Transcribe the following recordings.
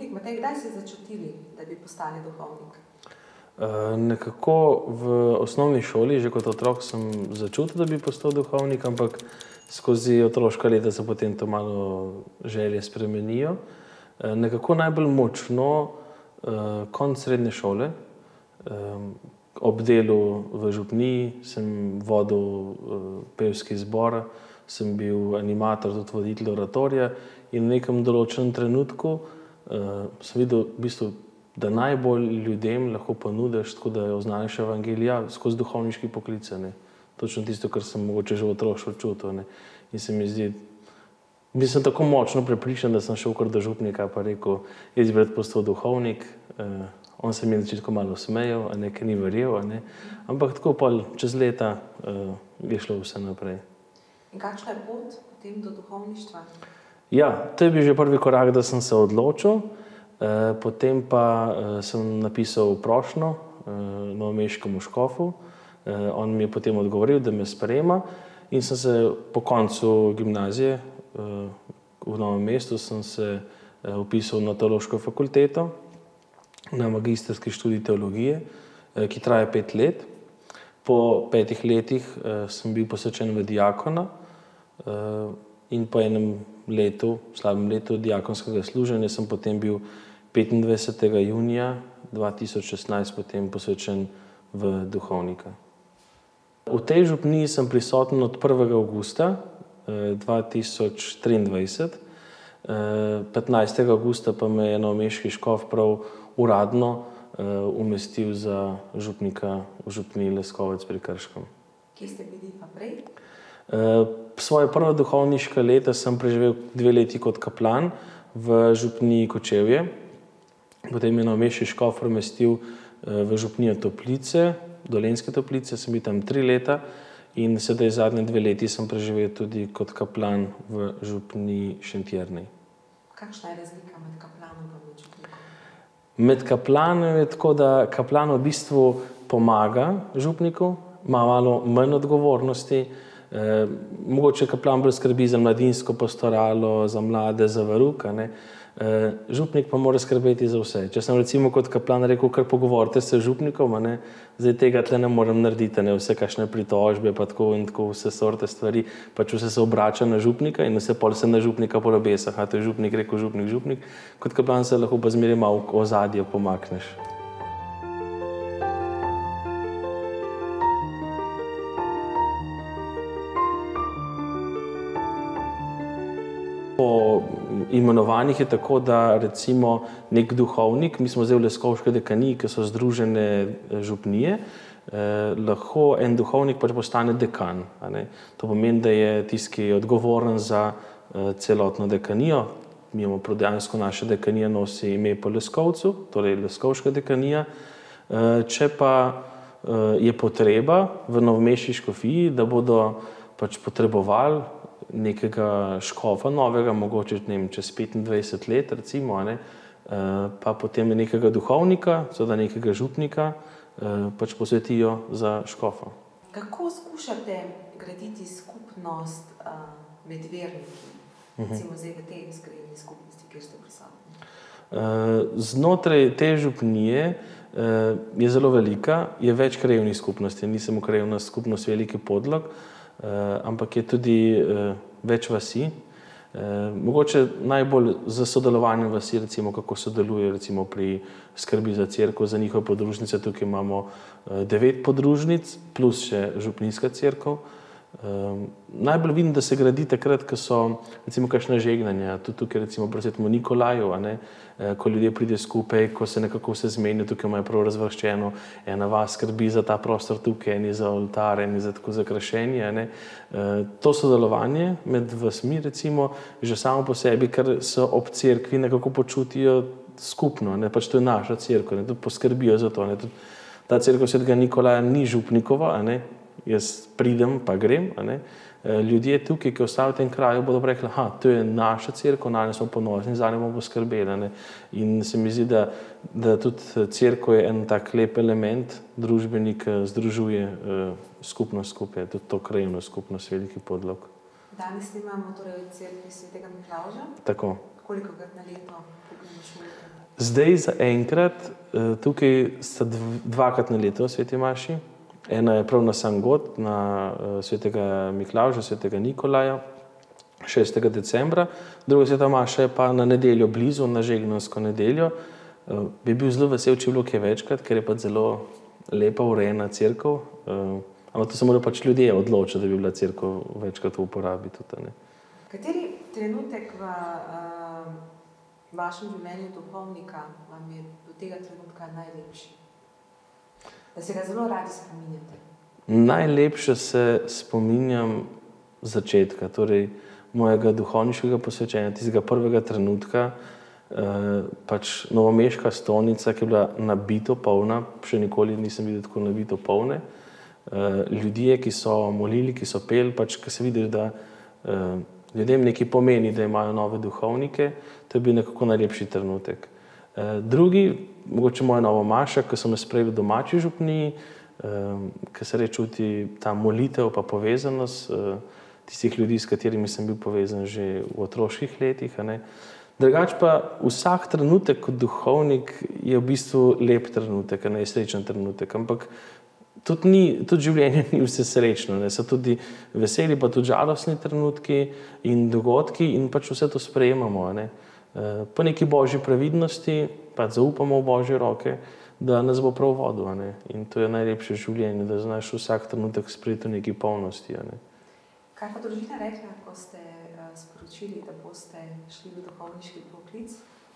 Matej, kdaj ste začutili, da bi postali duhovnik? Nekako v osnovni šoli, že kot otrok sem začutil, da bi postal duhovnik, ampak skozi otroška leta se potem to malo želje spremenijo. Nekako najbolj močno konec srednje šole. Ob delu v župniji sem vodil pevski zbor, sem bil animator, tudi voditelj oratorija in v nekem določenem trenutku sem videl v bistvu, da najbolj ljudem lahko ponudiš, tako da oznaniš evangelija skozi duhovniški poklic. Točno tisto, kar sem mogoče že v otroštvu čutil. In se mi zdi, bil sem tako močno prepričan, da sem šel kar do župnika pa rekel, jaz bi rad postal duhovnik. On se mi je na začetku malo smejal, ker ni verjel, ampak tako pa čez leta je šlo vse naprej. In kakšna je pot potem do duhovništva? Ja, to je bil že prvi korak, da sem se odločil. Potem pa sem napisal prošnjo novomeškemu škofu. On mi je potem odgovoril, da me sprejema in sem se po koncu gimnazije v Novem mestu sem se vpisal na teološko fakulteto, na magistrski študij teologije, ki traja 5 let. Po 5 letih sem bil posvečen v diakona in po enem letu, slabem letu diakonskega služenja sem potem bil 25. junija 2016 potem posvečen v duhovnika. V tej župniji sem prisoten od 1. avgusta 2023. 15. avgusta pa me je novomeški škof prav uradno umestil za župnika v župniji Leskovec pri Krškem. Kje ste bili pa prej? Svoje prva duhovniška leta sem preživel 2 leti kot kaplan v župniji Kočevje. Potem je novomeški škof umestil v župnijo Toplice, Dolenjske Toplice, sem bil tam 3 leta in sedaj zadnje 2 leti sem preživel tudi kot kaplan v župniji Šentjernej. Kakšna je razlika med kaplanom in župnikom? Med kaplanom je tako, da kaplan v bistvu pomaga župniku, ima malo manj odgovornosti. Mogoče kaplan bolj skrbi za mladinsko pastoralo, za mlade, za verouk. Župnik pa mora skrbeti za vse. Če sem recimo kot kaplan rekel, kar pogovorite se z župnikom, zdaj tega tle ne morem narediti, vse kakšne pritožbe pa tako in tako, vse sorte stvari, pač vse se obrača na župnika in vse pol se na župnika pol obesa. To je župnik rekel, župnik. Kot kaplan se lahko pa zmeraj malo v ozadje pomakneš. Po imenovanjih je tako, da recimo nek duhovnik, mi smo zdaj v Leskovški dekaniji, ki so združene župnije, lahko en duhovnik pač postane dekan. To pomeni, da je tisti, ki je odgovoren za celotno dekanijo. Mi imamo dejansko naša dekanija nosi ime po Leskovcu, torej Leskovška dekanija. Če pa je potreba v novomeški škofiji, da bodo pač potrebovali nekega škofa novega, mogoče čez 25 let recimo, pa potem nekega duhovnika, seveda nekega župnika, pač posvetijo za škofa. Kako skušate graditi skupnost med verniki, recimo zdaj v tej izgrajeni skupnosti, kjer ste prisotni? Znotraj te župnije je zelo velika, je več krajevnih skupnosti, ni samo krajevna skupnost Veliki Podlog, ampak je tudi več vasi. Mogoče najbolj za sodelovanje vasi, recimo kako sodeluje recimo pri skrbi za cerkev, za njihove podružnice. Tukaj imamo 9 podružnic plus še župnijska cerkev. Najbolj vidim, da se gradi takrat, ko so recimo kakšna žegnanja. Tudi tukaj recimo pri svetemu Nikolaju, ko ljudje pridejo skupaj, ko se nekako vse zmenijo, tukaj imajo prav razvrščeno, ena vas skrbi za ta prostor tukaj, eni za oltar, eni za tako za krašenje. To sodelovanje med vasmi recimo že samo po sebi, ker so ob cerkvi nekako počutijo skupno, pač to je naša cerkev, tudi poskrbijo za to. Ta cerkev svetega Nikolaja ni župnikova, jaz pridem pa grem. Ljudje tukaj, ki ostajajo v tem kraju, bodo rekli, to je naša cerkev, na njo smo ponosni, za njo bomo poskrbeli. In se mi zdi, da tudi cerkev je en tak lep element, družbenik, združuje skupnost skupaj, tudi to krajevno skupnost Veliki Podlog. Danes imamo torej v cerkvi svetega Miklavža. Tako. Kolikokrat na leto pogrešujete? Zdaj za enkrat, tukaj sta dvakrat na leto sveti maši. Ena je prav na Sangot, na svetega Miklavža, svetega Nikolaja, 6. decembra. Druga sveta maša je pa na nedeljo blizu, na Žegnansko nedeljo. Bi bil zelo vesel, če bi bilo kaj večkrat, ker je pa zelo lepa, urejena cerkev. Ampak to se morajo pač ljudje odločiti, da bi bila cerkev večkrat v uporabi tudi, ne. Kateri trenutek v vašem življenju duhovnika vam je do tega trenutka najlepši? Da se ga zelo radi spominjate? Najlepše se spominjam začetka, torej mojega duhovniškega posvečenja, tistega prvega trenutka, pač novomeška stolnica, ki je bila nabito polna, še nikoli nisem videl tako nabito polne. Ljudje, ki so molili, ki so peli, pač, ki se vidiš, da ljudem nekaj pomeni, da imajo nove duhovnike, to je bil nekako najlepši trenutek. Drugi, mogoče moja nova maša, ki so me sprejeli v domači župniji, ki se reče čuti ta molitev pa povezanost tistih ljudi, s katerimi sem bil povezan že v otroških letih, a ne. Drugače pa vsak trenutek kot duhovnik je v bistvu lep trenutek, a ne, srečen trenutek, ampak tudi življenje ni vse srečno, ne. So tudi veseli, pa tudi žalostni trenutki in dogodki in pač vse to sprejemamo, a ne. Po neki božji previdnosti, pa zaupamo v božje roke, da nas bo prav vodil, a ne. In to je najlepše življenje, da znaš vsak trenutek sprejeti v neki polnosti, a ne. Kaj pa družina rekla, ko ste sporočili, da boste šli v duhovniški poklic?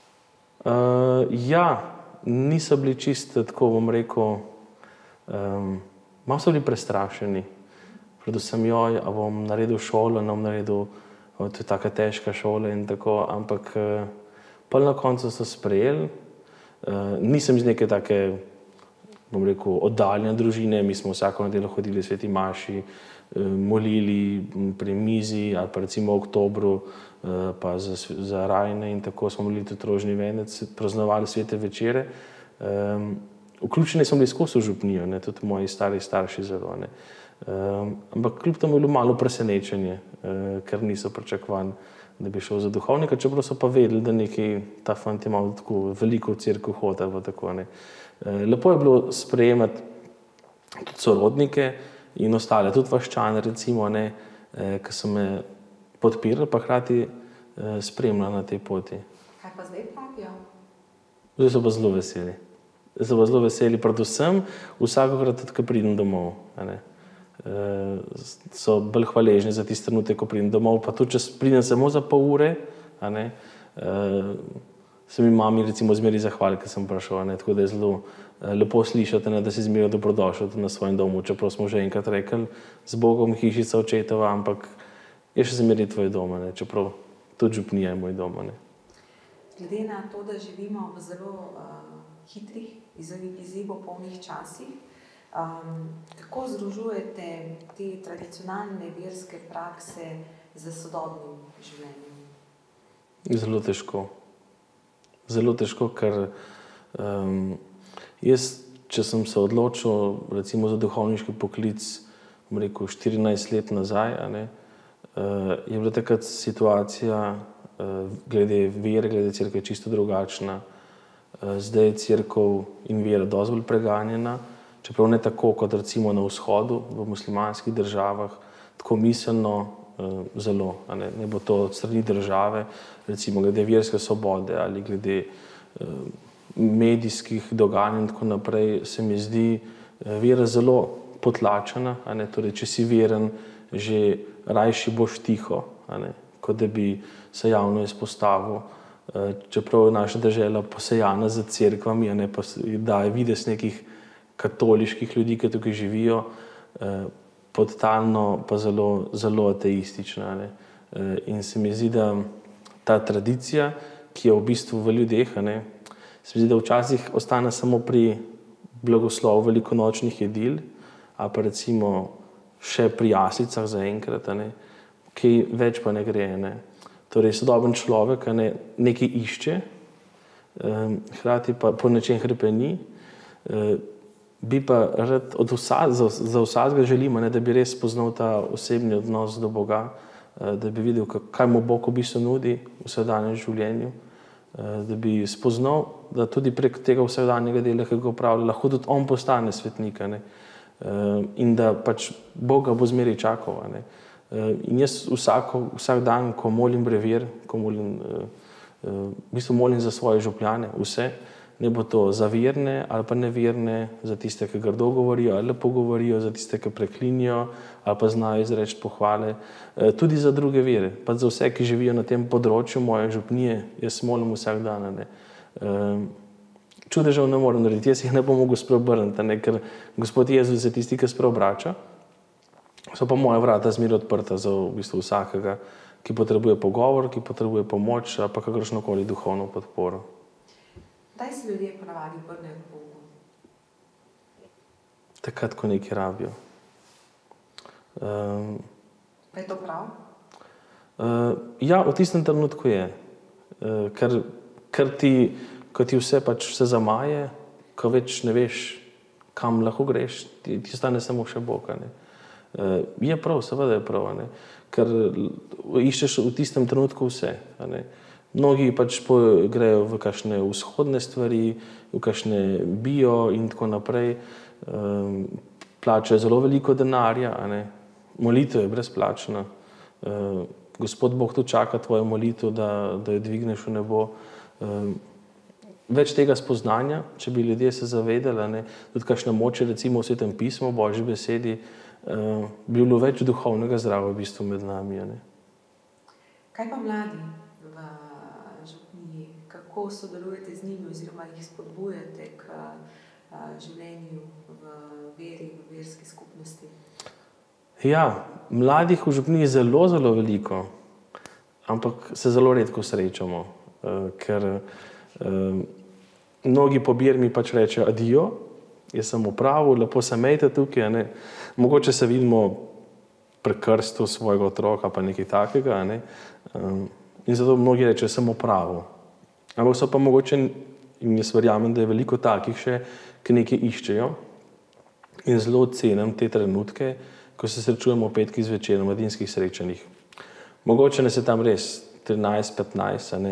Ja, niso bili čisto tako, bom rekel, malo so bili prestrašeni. Predvsem joj, a bom naredil šolo, ne bom naredil, to je taka težka šola in tako, ampak pa na koncu so sprejeli. Nisem iz neke take, bom rekel, oddaljene družine, mi smo vsako nedeljo hodili sveti maši, molili pri mizi ali pa recimo v oktobru pa za rajne in tako smo molili tudi rožni venec, praznovali svete večere. Vključeni smo bili skozi v župnijo, ne, tudi moji stari starši zelo, ne. Ampak kljub temu je bilo malo presenečenje, ker niso pričakovali, da bi šel za duhovnika, čeprav so pa vedeli, da nekaj ta fant je malo tako veliko v cerkev hodil, pa tako, ne. Lepo je bilo sprejemati tudi sorodnike in ostale, tudi vaščane recimo, ne, ki so me podpirali, pa hkrati spremljali na tej poti. Kaj pa zdaj pravijo? Zdaj so pa zelo veseli. Zdaj so pa zelo veseli, predvsem vsakokrat tudi, ko pridem domov, a ne. So bolj hvaležni za tisti trenutek, ko pridem domov, pa tudi, če pridem samo za pol ure, a ne, se mi mami recimo zmeri zahvali, ker sem prišel, a ne, tako da je zelo lepo slišati, ne, da si zmeraj dobrodošel na svojem domu, čeprav smo že enkrat rekli z Bogom hišica očetova, ampak je še zmeraj tvoj dom, ne, čeprav tudi župnija je moj dom, ne. Glede na to, da živimo v zelo hitrih, izzivopolnih časih, kako združujete te tradicionalne verske prakse z sodobnim življenjem? Zelo težko. Zelo težko, ker jaz, če sem se odločil recimo za duhovniški poklic, bom rekel 14 let nazaj, a ne, je bila takrat situacija glede vere, glede cerkve čisto drugačna. Zdaj je cerkev in vera dosti bolj preganjena, čeprav ne tako kot recimo na vzhodu, v muslimanskih državah, tako miselno zelo, a ne, ne bo to od strani države, recimo glede verske svobode ali glede medijskih dogajanj in tako naprej, se mi zdi vera zelo potlačena, a ne, torej, če si veren, že rajši boš tiho, a ne, kot da bi se javno izpostavil, čeprav je naša dežela posejana z cerkvami, a ne, pa daje videz nekih katoliških ljudi, ki tukaj živijo, podtalno pa zelo, zelo ateistična, ne. In se mi zdi, da ta tradicija, ki je v bistvu v ljudeh, a ne, se mi zdi, da včasih ostane samo pri blagoslovu velikonočnih jedil, ali pa recimo še pri jaslicah zaenkrat, a ne, kaj več pa ne gre, ne. Torej, sodoben človek, a ne, nekaj išče, hkrati pa po nečem hrepeni, bi pa rad za vsakega želim, ne, da bi res spoznal ta osebni odnos do Boga, da bi videl, kaj mu Bog v bistvu nudi v vsakdanjem življenju, da bi spoznal, da tudi prek tega vsakdanjega dela, ki ga opravlja, lahko tudi on postane svetnik, in da pač Boga bo zmeraj čakal. In jaz vsak dan, ko molim brevir, ko molim, v bistvu molim za svoje župljane, vse, ne bo to za verne ali pa neverne, za tiste, ki grdo govorijo ali lepo govorijo, za tiste, ki preklinijo ali pa znajo izreči pohvale, tudi za druge vere, pa za vse, ki živijo na tem področju moje župnije, jaz molim vsak dan. Čudežev ne morem narediti, jaz jih ne bom mogel spreobrniti, ker Gospod Jezus je tisti, ki spreobrača. So pa moja vrata zmeraj odprta za v bistvu vsakega, ki potrebuje pogovor, ki potrebuje pomoč ali pa kakršnokoli duhovno podporo. Kdaj se ljudje ponavadi obrnejo k Bogu? Takrat, ko nekaj rabijo. Pa je to prav? Ja, v tistem trenutku je. Ker ti vse pač se zamaje, ko več ne veš, kam lahko greš, ti stane samo še Bog. Je prav, seveda je prav, ker iščeš v tistem trenutku vse. Mnogi pač grejo v kakšne vzhodne stvari, v kakšne bio in tako naprej, plačajo zelo veliko denarja, molitev je brezplačna. Gospod Bog tu čaka tvojo molitev, da jo dvigneš v nebo. Več tega spoznanja, če bi ljudje se zavedali, tudi kakšna moč, recimo v Svetem pismu, v Božji besedi, bi bilo več duhovnega zdravja v bistvu med nami. Kaj pa mladi v župniji? Kako sodelujete z njimi oziroma jih spodbujate k življenju v veri, v verski skupnosti? Ja, mladih v župniji je zelo, zelo veliko, ampak se zelo redko srečamo, ker mnogi po birmi pač rečejo adijo, jaz sem v pravu, lepo se imejte tukaj, mogoče se vidimo pri krstu svojega otroka pa nekaj takega, in zato mnogi rečejo, sem v pravu. Ampak so pa mogoče, in jaz verjamem, da je veliko takih še, ki nekaj iščejo, in zelo cenim te trenutke, ko se srečujemo v petki zvečer na mladinskih srečanjih. Mogoče nas je tam res 13-15,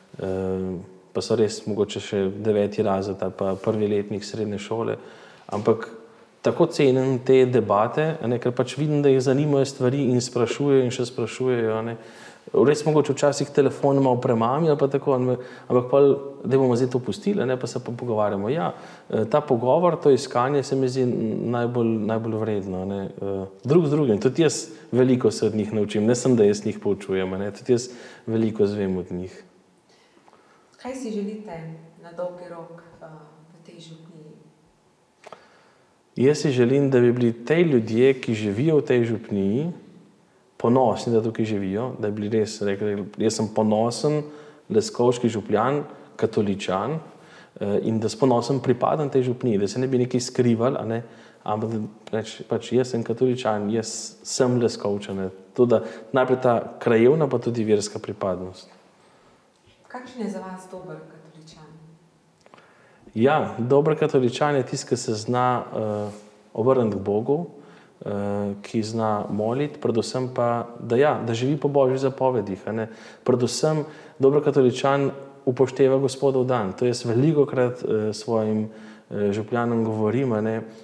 pa so res mogoče še 9. razred ali pa 1. letnik srednje šole, ampak tako cenim te debate, ker pač vidim, da jih zanimajo stvari in sprašujejo in še sprašujejo. Res mogoče včasih telefon malo premami ali pa tako, ampak pa, da bomo zdaj to pustili, pa se pa pogovarjamo. Ja, ta pogovor, to iskanje se mi zdi najbolj vredno. Drug z drugim, tudi jaz veliko se od njih naučim, ne sem, da jaz njih poučujem, tudi jaz veliko zvem od njih. Kaj si želite na dolgi rok v tej župniji? Jaz si želim, da bi bili te ljudje, ki živijo v tej župniji, ponosni, da tukaj živijo, da bi bili res rekli, jaz sem ponosen leskovški župljan, katoličan, in da s ponosom pripadam tej župniji, da se ne bi nekaj skrival, ampak pač jaz sem katoličan, jaz sem leskovčan. Najprej ta krajevna, pa tudi verska pripadnost. Kakšen je za vas dober katoličan? Ja, dober katoličan je tisti, ki se zna obrniti k Bogu, ki zna moliti, predvsem pa, da živi po Božjih zapovedih. Predvsem dober katoličan upošteva Gospodov dan. To jaz velikokrat svojim župljanom govorim,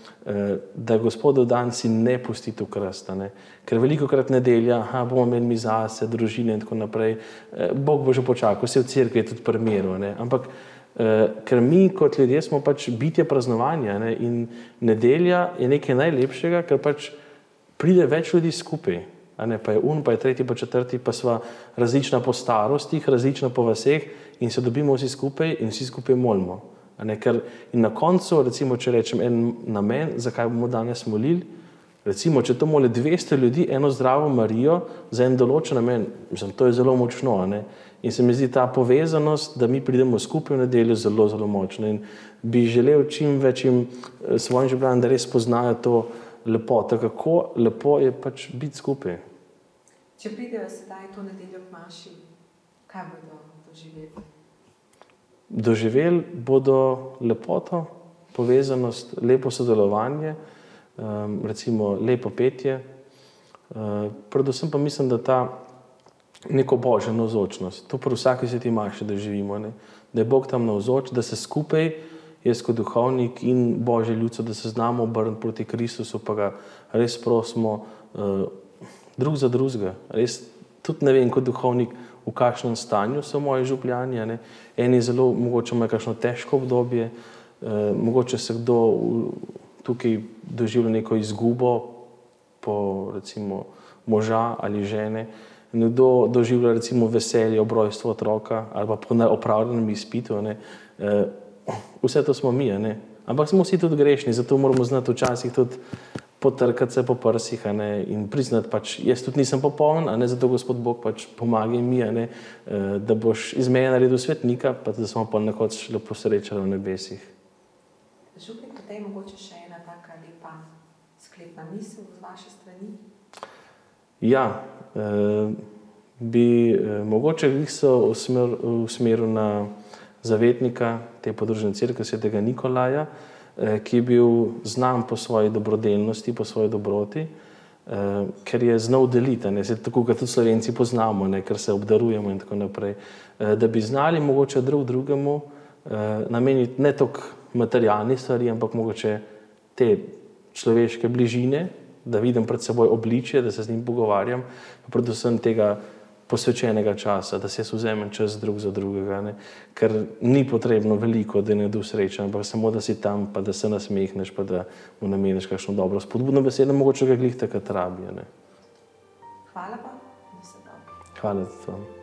da Gospodov dan si ne pustiti v krst. Ker velikokrat nedelja, bomo imeli mi zase, družine in tako naprej. Bog bo že počakal, vse v cerkvi je tudi primeru. Ampak ker mi kot ljudje smo pač bitje praznovanja, in nedelja je nekaj najlepšega, ker pač pride več ljudi skupaj, pa je pa je tretji, pa četrti, pa sva različna po starostih, različna po vaseh in se dobimo vsi skupaj in vsi skupaj molimo. In na koncu, recimo, če rečem en namen, zakaj bomo danes molili, recimo, če to moli 200 ljudi, eno zdravo Marijo za en določen namen, mislim, to je zelo močno. In se mi zdi ta povezanost, da mi pridemo skupaj v nedeljo, zelo, zelo močno. In bi želel čim večjim svojim župljanom, da res poznajo to lepoto, kako lepo je pač biti skupaj. Če pridejo sedaj to nedeljo k maši, kaj bodo doživeli? Doživeli bodo lepoto, povezanost, lepo sodelovanje, recimo lepo petje. Predvsem pa mislim, da ta neko božjo navzočnost. To pri vsaki sveti maši, da živimo, ne? Da je Bog tam navzoč, da se skupaj, jaz kot duhovnik in božje ljudstvo, da se znamo obrniti proti Kristusu, pa ga res prosimo drug za drugega. Res tudi ne vem kot duhovnik, v kakšnem stanju so moji župljani, ne? Eni zelo, mogoče imajo kakšno težko obdobje, mogoče se kdo tukaj doživlja neko izgubo po recimo moža ali žene, nekdo doživlja recimo veselje ob rojstvu otroka ali pa po opravljenem izpitu, ne? Vse to smo mi, ne? Ampak smo vsi tudi grešni, zato moramo znati včasih tudi potrkati se po prsih, ne? In priznati pač, jaz tudi nisem popoln, ne? Zato Gospod Bog pač pomagaj mi, ne? Da boš iz mene naredil svetnika, pa da smo pa nekoč lepo srečali v nebesih. Župnik, potem mogoče še ena taka lepa sklepna misel z vaše strani? Ja, bi mogoče se usmeril na zavetnika te podružne cerkve svetega Nikolaja, ki je bil znan po svoji dobrodelnosti, po svoji dobroti, ker je znal deliti, ne, tako kot tudi Slovenci poznamo, ne, ker se obdarujemo in tako naprej, da bi znali mogoče drugemu nameniti ne toliko materialnih stvari, ampak mogoče te človeške bližine, da vidim pred seboj obličje, da se z njim pogovarjam, predvsem tega posvečenega časa, da se jaz vzamem čas drug za drugega, ne? Ker ni potrebno veliko, da je nekdo srečen, ampak samo, da si tam, pa da se nasmehneš, pa da mu nameniš kakšno dobro spodbudno besedo, mogoče ga glih takrat rabi, ne? Hvala pa, da se dobro. Hvala za to.